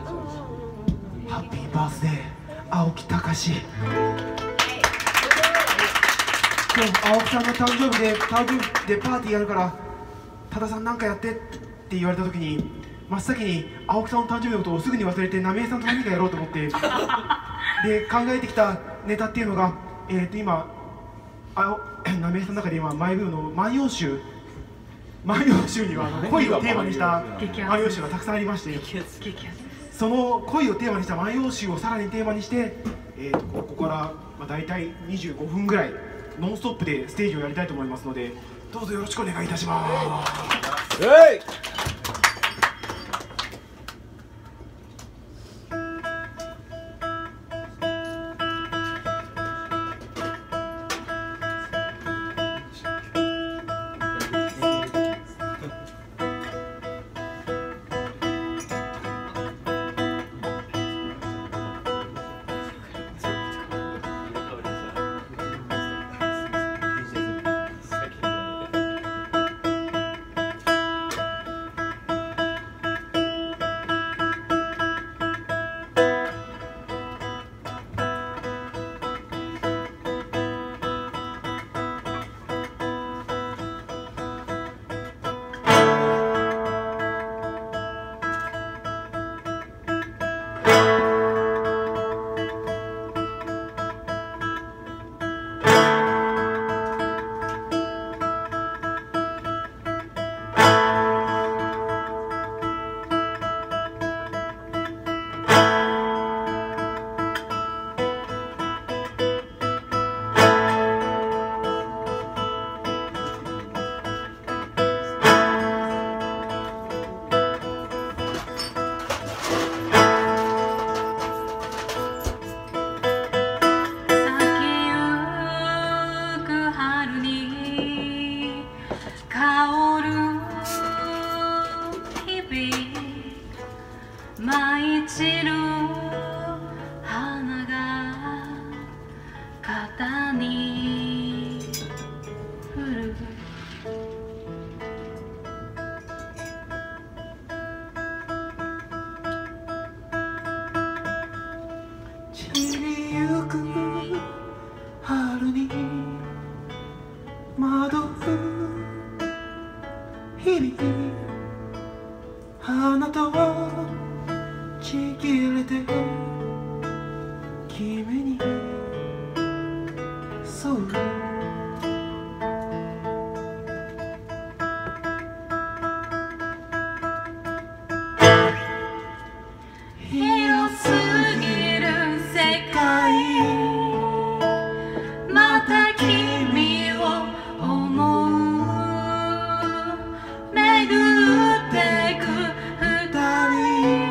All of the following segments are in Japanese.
ハッピーバースデー青木隆。今日青木さんの誕生日でパーティーやるから多田さんなんかやってって言われた時に真っ先に青木さんの誕生日のことをすぐに忘れて浪江さんと何かやろうと思ってで考えてきたネタっていうのが今浪江さんの中で今マイブームの万葉集には恋をテーマにした万葉集がたくさんありまして、その恋をテーマにした万葉集をさらにテーマにして、ここからだいたい25分ぐらいノンストップでステージをやりたいと思いますので、どうぞよろしくお願いいたします。 舞い散る花が肩に降る。 散りゆく春に惑う日々、花とちぎれて君にそう広すぎる世界、また君を思う。巡ってく二人、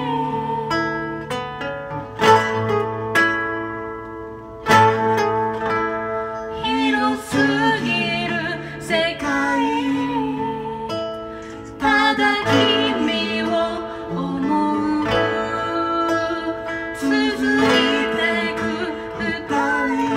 広すぎる世界、ただ君を思う。続いてく二人、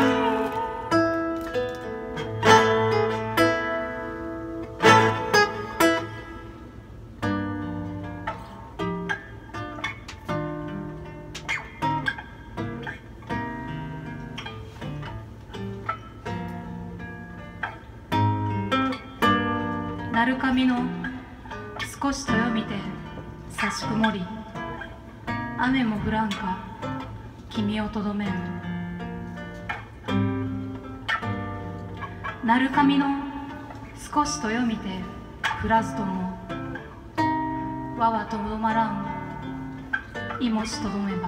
鳴神の少しとよみて差し曇り、雨も降らんか君をとどめん。鳴神の少しとよみて降らずとも、輪はとどまらんいもしとどめば。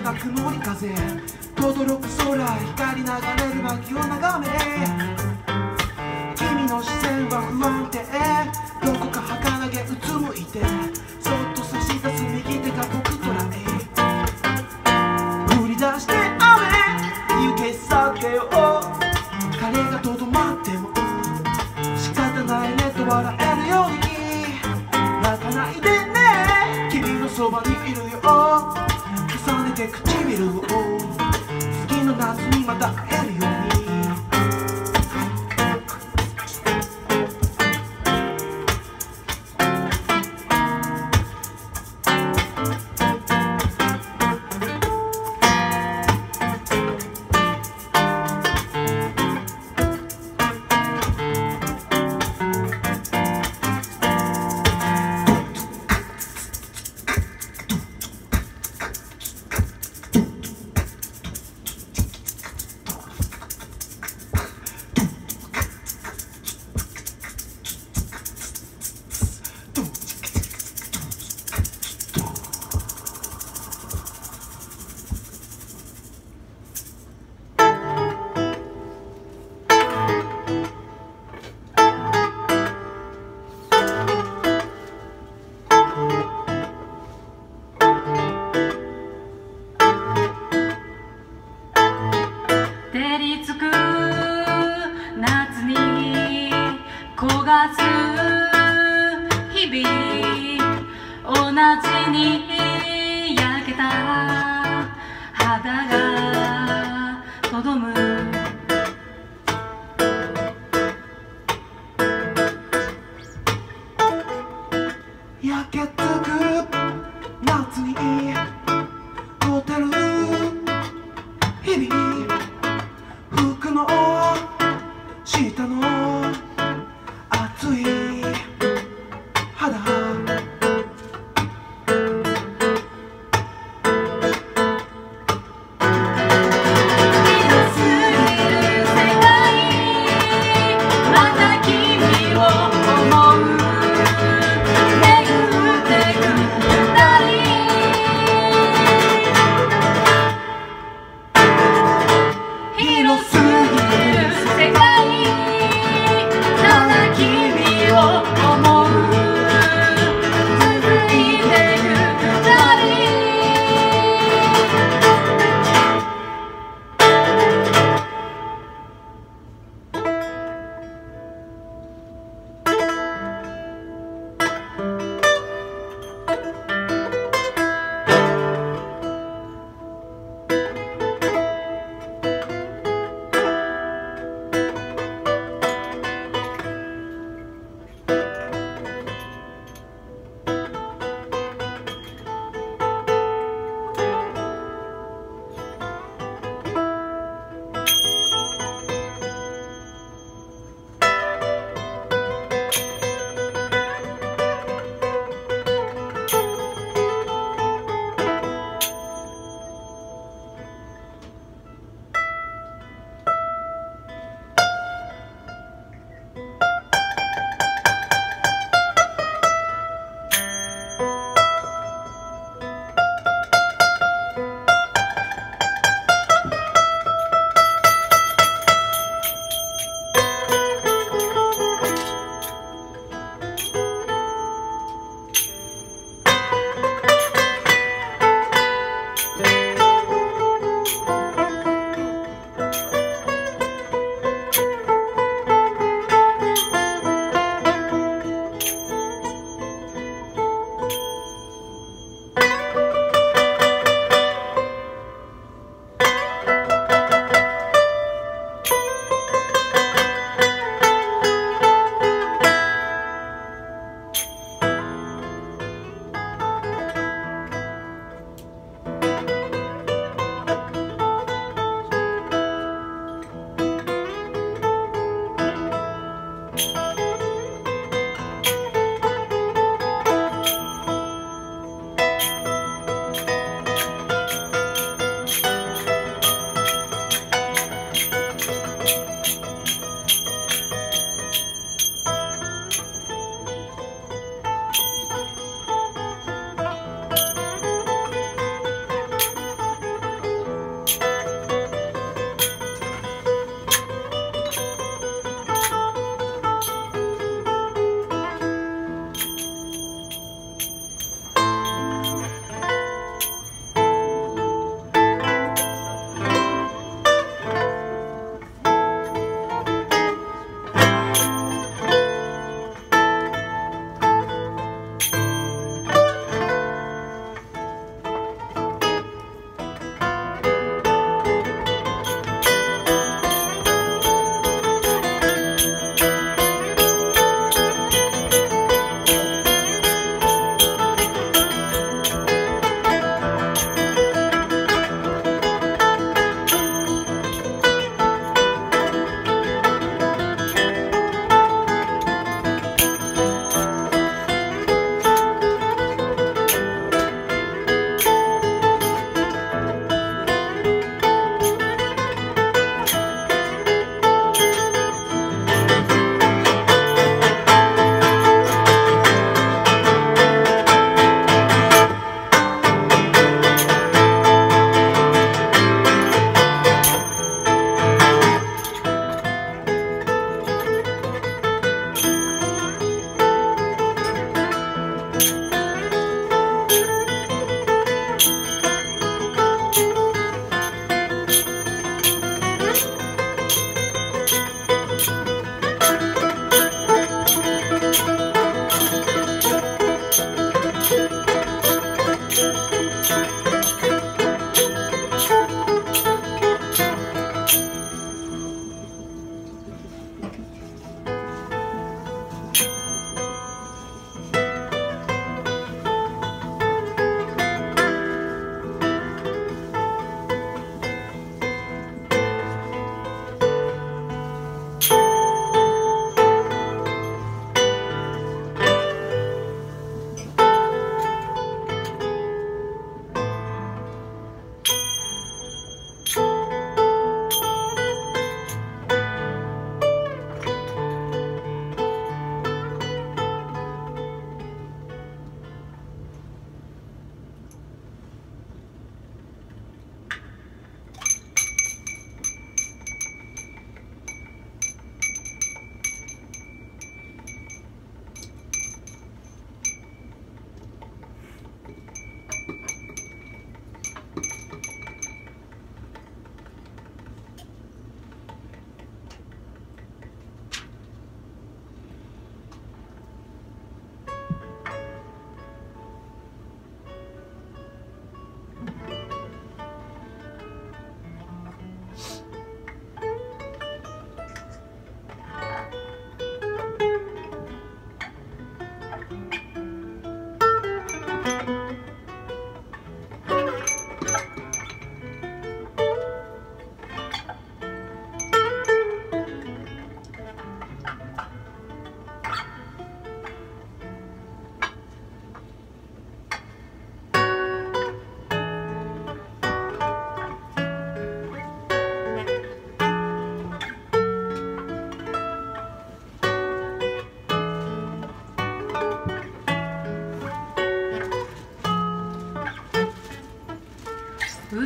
が曇り風轟く空光流れる薪を眺め君の視線は不安定どこか儚げうつむいてそっと差し出す右手が僕とらえ降り出して雨行け去ってよ彼がとどまっても仕方ないねと笑えるように泣かないでね君のそばにいるよ重ねて唇を次の夏にまた会えるように照りつく夏に焦がす日々同じに焼けた肌がとどむ焼けつく夏にホテル日々服の下の熱い肌広すぎる世界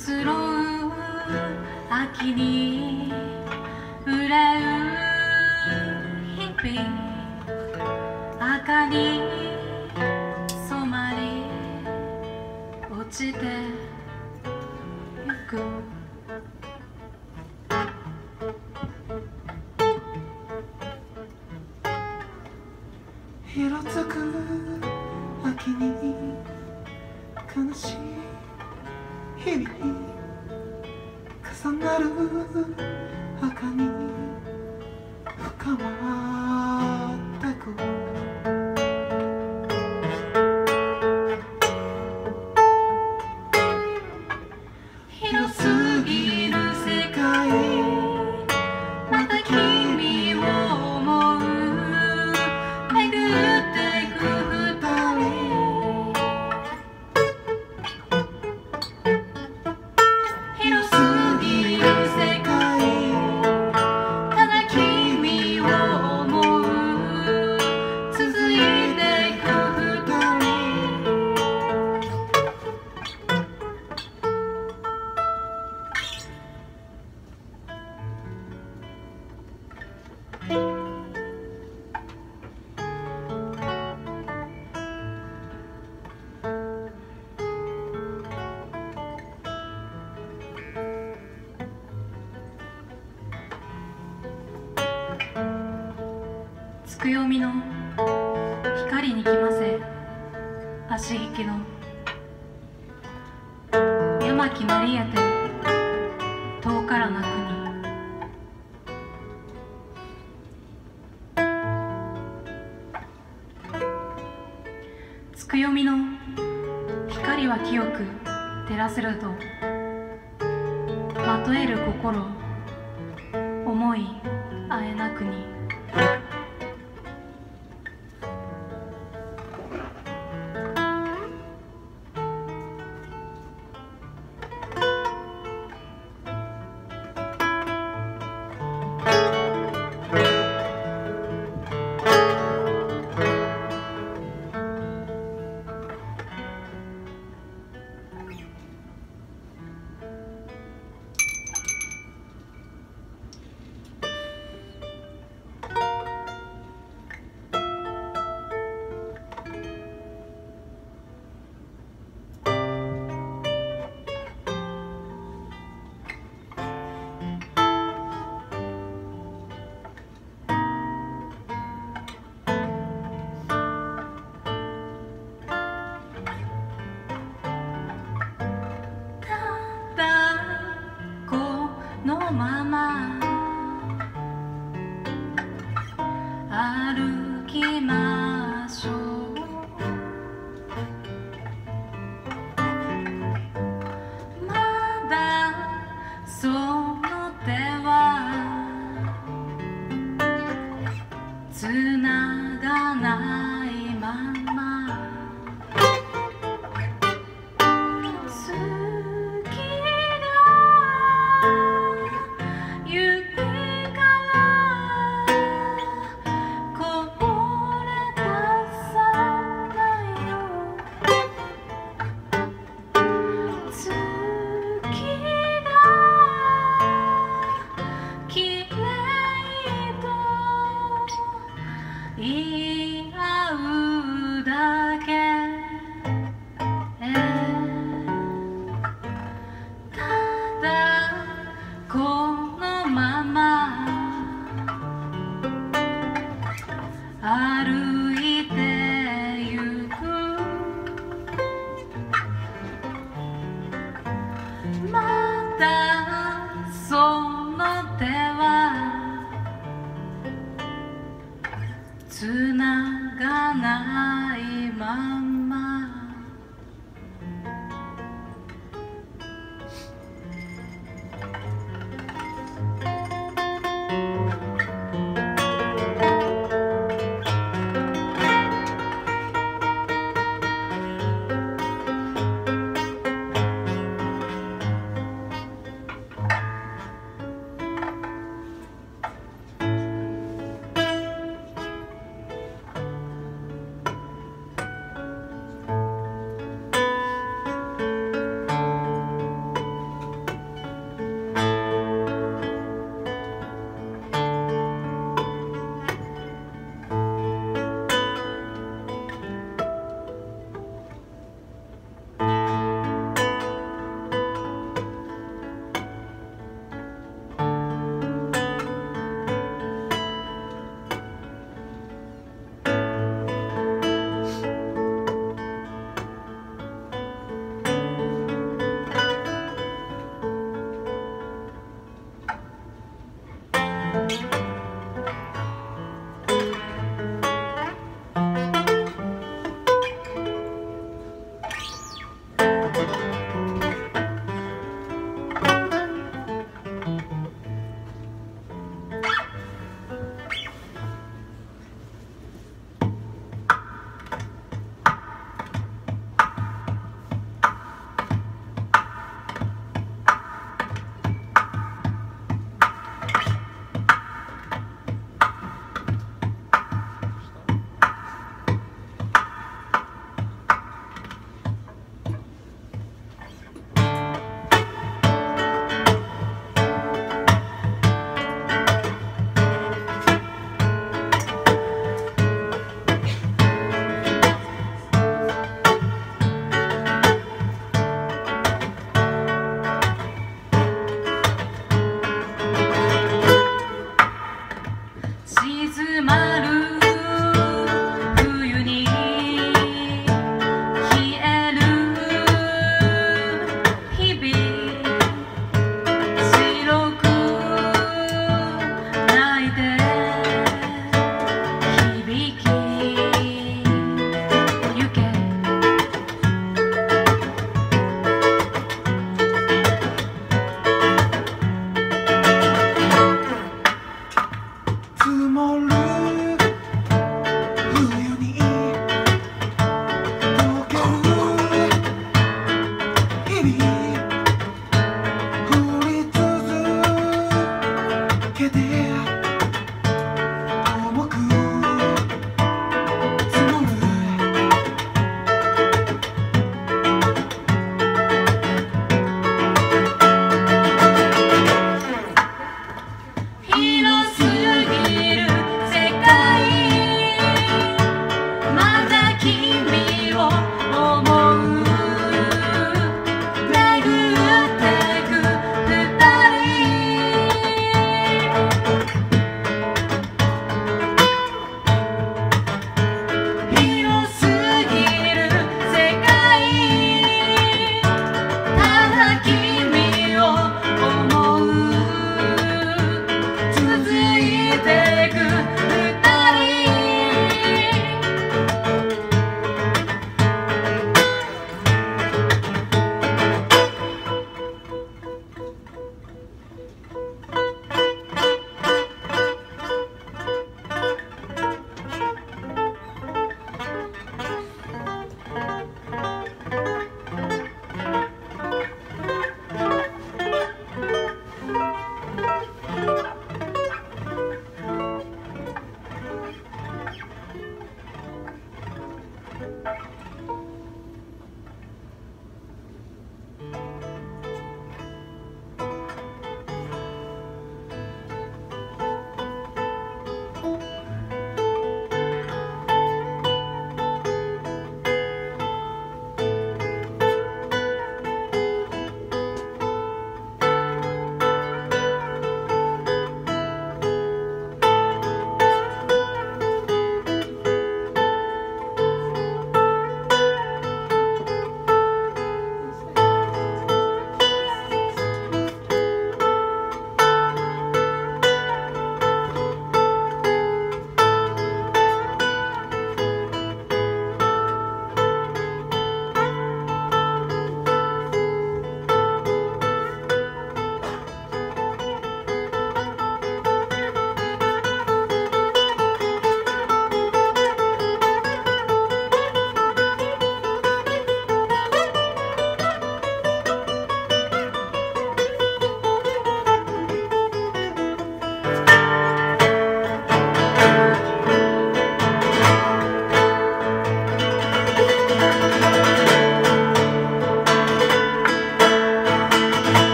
移ろう秋に憂う日々赤に染まり落ちてゆく色づく秋に悲しい日々に重なる赤に深まってく広すぎる世界また君を思う巡ってく二人広すぎる世界ただ君を思う続いていく二人つくよみの光にきませ足引きの山木まりえて遠からな国つくよみの光は清く照らせるとまとえる心思いあえなくにまま歩きましょうまだその手はつながないまま言い合うだけただこのまま歩いてゆくまだその手はつながないまま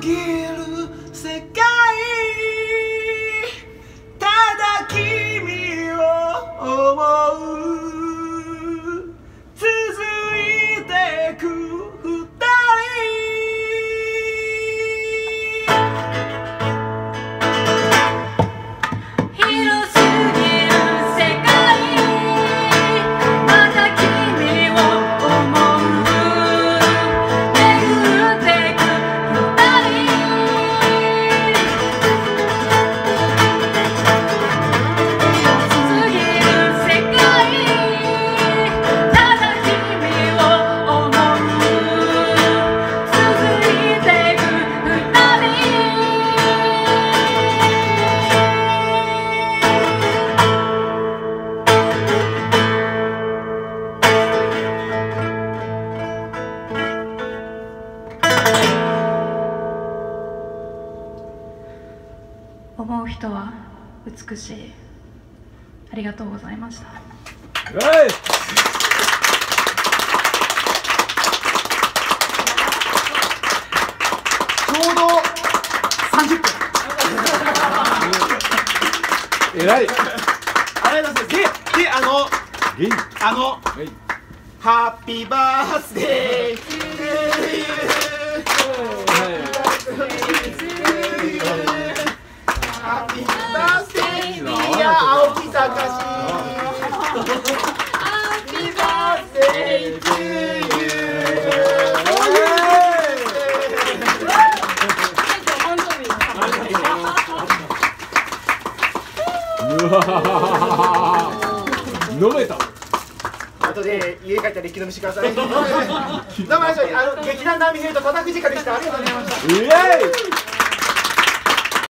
ぎる世界ただ君を思う続いてく二広すぎる世界また君を思う巡ってく二人広すぎる世界ただ君を思う続いてく二人思う人は美しい。ありがとうございました。 ちょうど30分。 えらい。 ありがとうございます。で、ハッピーバースデートゥーユーハッピーバースデーディア青木隆ハッピーバースデートゥーユ飲めた。 あとで家帰ったら一気飲みしてください。どうも劇団ダーミネートただ藤香でした。ありがとうございました。 イエーイ。